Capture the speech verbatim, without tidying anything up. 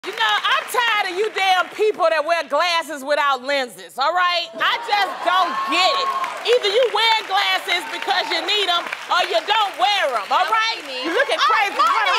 You know, I'm tired of you damn people that wear glasses without lenses, all right? I just don't get it. Either you wear glasses because you need them or you don't wear them, all right? You looking crazy in front